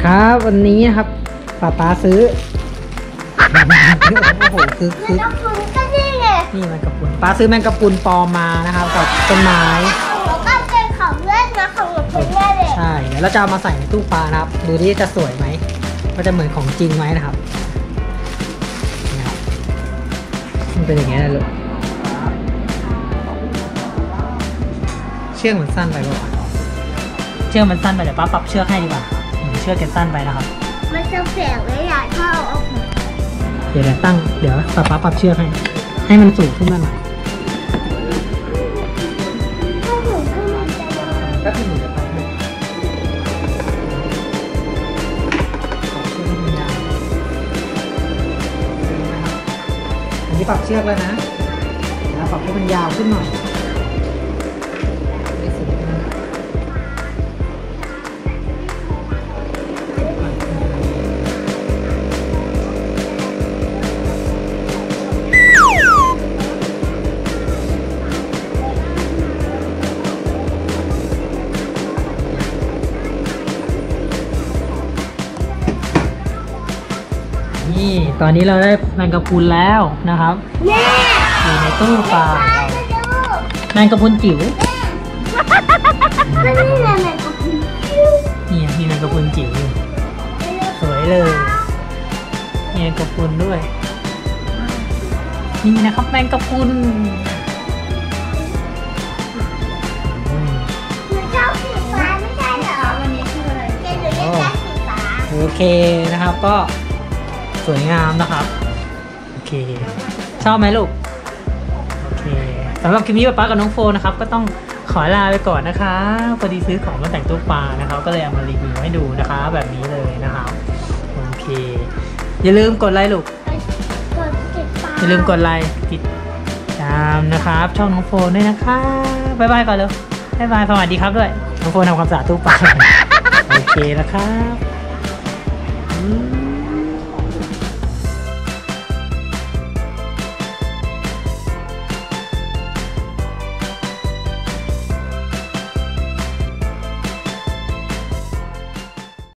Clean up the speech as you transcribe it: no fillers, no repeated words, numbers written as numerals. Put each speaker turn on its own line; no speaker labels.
ครับวันนี้นะครับป๊าซื้อโอ้โหคือ
ก็นี่ไง
นี่แมงกะพรุนป๊าซื้อแมงกะพรุนปลอมมานะครับกับต้นไม้
แล้วก็เป็นของเล่นนะของหนูเป็นแม่เลย
ใช่เดี๋ยวเราจะเอามาใส่ในตู้ปลานะครับดูดิจะสวยไหมว่าจะเหมือนของจริงไหมนะครับมันเป็นอย่างนี้เลยลูกเชือกมันสั้นไปป่ะเชือกมันสั้นไปเดี๋ยวป้าปรับเชือกให้ดีกว่าเชือกแกสั้นไปนะครับ
มันจะแฝงไว้ใหญ่ถ้าเอาออก
เดี๋ยวป้าปรับเชือกให้มันสูงขึ้นมาหน่อยก็คือหนูจะไปให้อันนี้ปรับเชือกแล้วนะปรับให้มันยาวขึ้นหน่อยนี่ตอนนี้เราได้แมงกะพรุนแล้วนะครับอยู่ในตู้ปลาแมงกะพรุนจิ๋ว
ก็นี่แหละแมงกะพรุน
นี่มีแมงกะพรุนจิ๋วอยู่สวยเลยมีแมงกะพรุนด้วยนี่นะครับแมงกะพรุน
เจ้าสีฟ้าไม่ใช่เหรอวันนี้คืออะไรเกดเรียกเจ้าสีฟ้า
โอเคนะครับก็สวยงามนะครับโอเคชอบไหมลูกโอเคสำหรับคลิปนี้ป๊ากับน้องโฟนะครับก็ต้องขอลาไปก่อนนะคะพอดีซื้อของมาแต่งตู้ปลานะครับก็เลยเอามารีวิวให้ดูนะคะแบบนี้เลยนะครับโอเคอย่าลืมกดไลค์ลูกอย่าลืมกดไลค์ติดตามนะครับช่องน้องโฟนด้วยนะคะบ๊ายบายก่อนเลยบ๊ายบายสวัสดีครับด้วยน้องโฟนทำความสะอาดตู้ปลาโอเคนะครับ